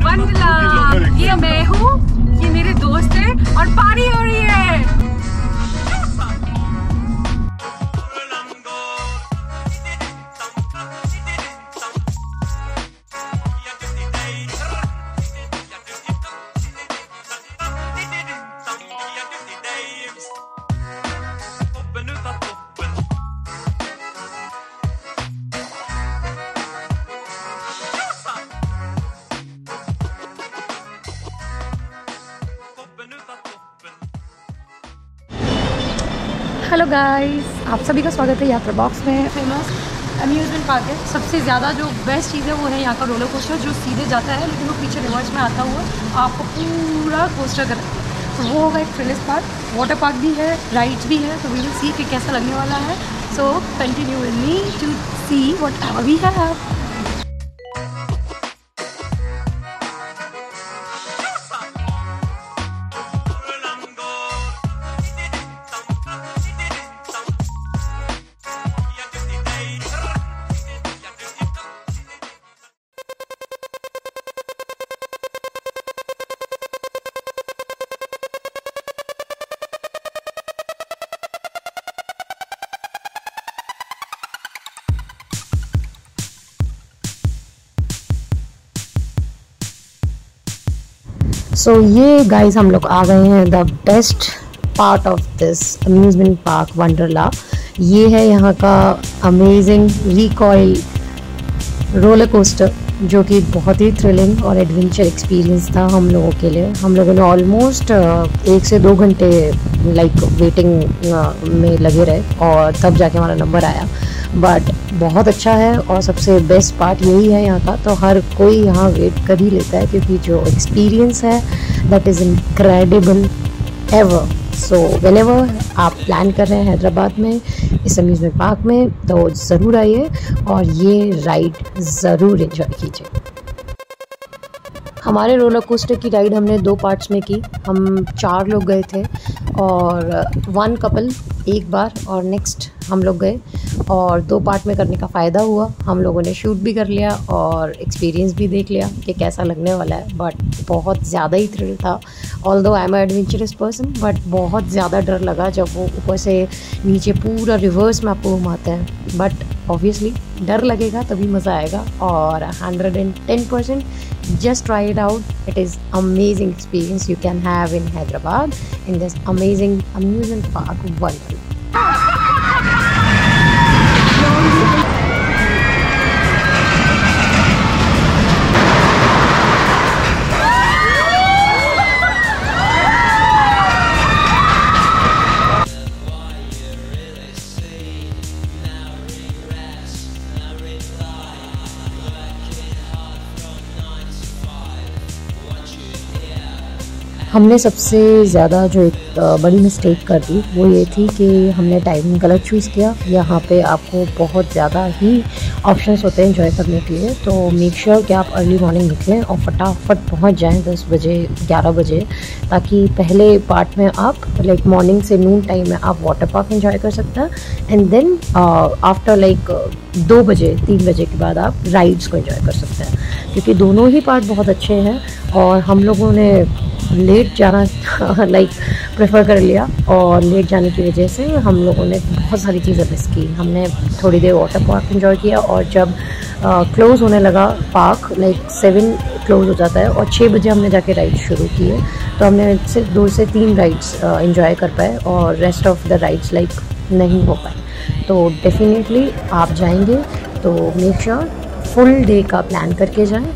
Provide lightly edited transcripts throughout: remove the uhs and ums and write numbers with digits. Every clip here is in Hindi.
वंडला। ये मैं हूँ, ये मेरे दोस्त है और पार्टी हो रही है। हेलो गाइस, आप सभी का स्वागत है यात्रा बॉक्स में। फेमस अम्यूज़मेंट पार्क है। सबसे ज़्यादा जो बेस्ट चीज़ है वो है यहाँ का रोलर कोस्टर, जो सीधे जाता है लेकिन वो पीछे रिवर्स में आता हुआ आपको पूरा कोस्टर कर तो वो होगा एक थ्रिलिस्ट पार्क। वाटर पार्क भी है, राइड्स भी है, तो वी विल सी कि कैसा लगने वाला है। So continue with me to see whatever we have. So ये गाइस हम लोग आ गए हैं the best part of this amusement park Wonderla. ये है यहाँ का अमेजिंग रिकॉइल रोलर कोस्टर, जो कि बहुत ही थ्रिलिंग और एडवेंचर एक्सपीरियंस था हम लोगों के लिए। हम लोगों ने ऑलमोस्ट 1 से 2 घंटे लाइक वेटिंग में लगे रहे और तब जाके हमारा नंबर आया। बट बहुत अच्छा है और सबसे बेस्ट पार्ट यही है यहाँ का, तो हर कोई यहाँ वेट कर ही लेता है क्योंकि जो एक्सपीरियंस है that is incredible ever. So whenever आप प्लान कर रहे हैं हैदराबाद में इस अम्यूज़मेंट पार्क में, तो ज़रूर आइए और ये राइड ज़रूर एंजॉय कीजिए। हमारे रोलर कोस्टर की राइड हमने 2 पार्ट्स में की। हम 4 लोग गए थे और 1 कपल एक बार और नेक्स्ट हम लोग गए, और 2 पार्ट में करने का फ़ायदा हुआ। हम लोगों ने शूट भी कर लिया और एक्सपीरियंस भी देख लिया कि कैसा लगने वाला है। बट बहुत ज़्यादा ही थ्रिल था। Although I am adventurous person, but बहुत ज़्यादा डर लगा जब वो ऊपर से नीचे पूरा रिवर्स में आपको घुमाते हैं। बट ऑब्वियसली डर लगेगा तभी मज़ा आएगा, और 110% just try it out. It is amazing experience you can have in Hyderabad in this amazing amusement park Wonderla. हमने सबसे ज़्यादा जो एक बड़ी मिस्टेक कर दी वो ये थी कि हमने टाइमिंग गलत चूज़ किया। यहाँ पे आपको बहुत ज़्यादा ही ऑप्शंस होते हैं एंजॉय करने के लिए, तो मेक श्योर कि आप अर्ली मॉर्निंग निकलें और फटाफट पहुँच जाएं 10 बजे 11 बजे, ताकि पहले पार्ट में आप लाइक मॉर्निंग से नून टाइम में आप वाटर पार्क एंजॉय कर सकते हैं, एंड देन आफ्टर लाइक 2 बजे 3 बजे के बाद आप राइड्स को एंजॉय कर सकते हैं, क्योंकि दोनों ही पार्ट बहुत अच्छे हैं। और हम लोगों ने लेट जाना लाइक प्रेफर कर लिया, और लेट जाने की वजह से हम लोगों ने बहुत सारी चीज़ें मिस की। हमने थोड़ी देर वाटर पार्क एंजॉय किया, और जब क्लोज़ होने लगा पार्क लाइक 7 क्लोज़ हो जाता है और 6 बजे हमने जाके राइड शुरू किए, तो हमने सिर्फ 2 से 3 राइड्स एंजॉय कर पाए और rest of the rides like नहीं हो पाए। तो डेफिनेटली आप जाएंगे तो मेक श्योर फुल डे का प्लान करके जाएं।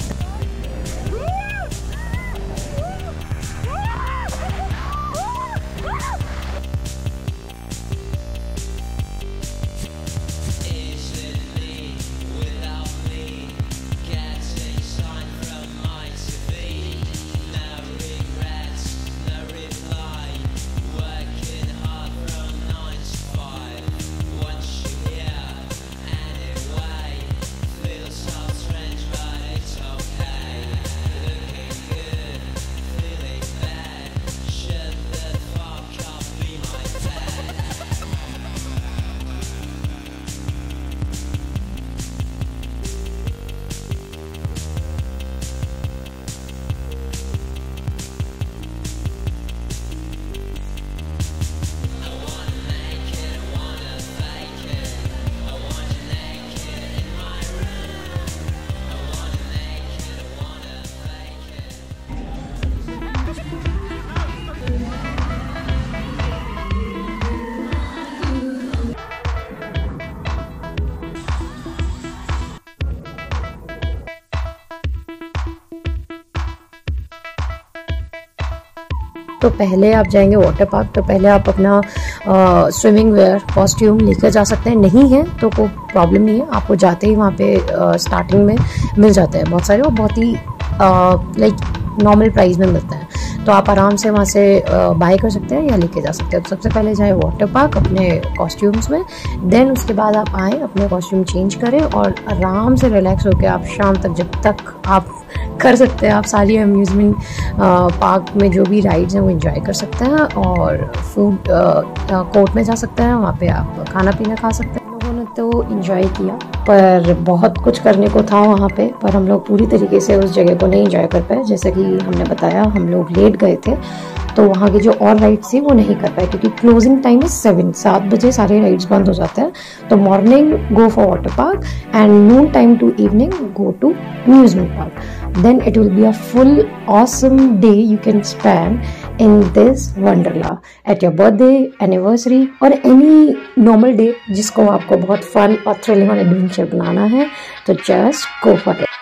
तो पहले आप जाएंगे वाटर पार्क, तो पहले आप अपना स्विमिंग वेयर कॉस्ट्यूम लेकर जा सकते हैं। नहीं है तो कोई प्रॉब्लम नहीं है, आपको जाते ही वहाँ पे स्टार्टिंग में मिल जाते हैं बहुत सारे, और बहुत ही लाइक नॉर्मल प्राइस में मिलते हैं, तो आप आराम से वहाँ से बाय कर सकते हैं या लेके जा सकते हैं। तो सबसे पहले जाए वाटर पार्क अपने कॉस्ट्यूम्स में, देन उसके बाद आप आएँ अपने कॉस्ट्यूम चेंज करें और आराम से रिलैक्स होकर आप शाम तक, जब तक आप कर सकते हैं, आप सारी अम्यूज़मेंट पार्क में जो भी राइड्स हैं वो एंजॉय कर सकते हैं। और फूड कोर्ट में जा सकते हैं, वहाँ पे आप खाना पीना खा सकते हैं। लोगों ने तो एंजॉय किया, पर बहुत कुछ करने को था वहाँ पे, पर हम लोग पूरी तरीके से उस जगह को नहीं एंजॉय कर पाए। जैसे कि हमने बताया, हम लोग लेट गए थे, तो वहाँ की जो और राइड्स थी वो नहीं कर पाए, क्योंकि क्लोजिंग टाइम है 7 बजे सारे राइड्स बंद हो जाते हैं। तो morning go for water park and noon time to evening go to amusement park. Then it will be a full awesome day you can spend in this Wonderla at your birthday, anniversary or any normal day जिसको आपको बहुत फन और थ्रिलिंग और एडवेंचर बनाना है, तो just go for it.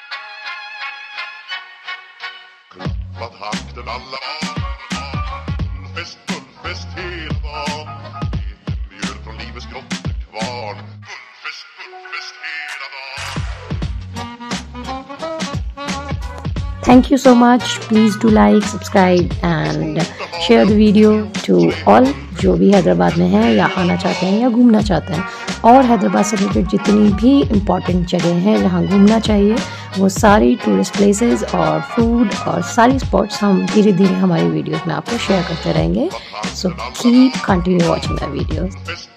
Thank you so much. Please do like, subscribe and share the video to all जो भी हैदराबाद में हैं या आना चाहते हैं या घूमना चाहते हैं। और हैदराबाद से रिलेटेड जितनी भी इम्पॉर्टेंट जगह हैं जहाँ घूमना चाहिए, वो सारी टूरिस्ट प्लेसेस और फूड और सारी स्पॉट्स हम धीरे धीरे हमारी वीडियोस में आपको शेयर करते रहेंगे। So keep continue watching the videos.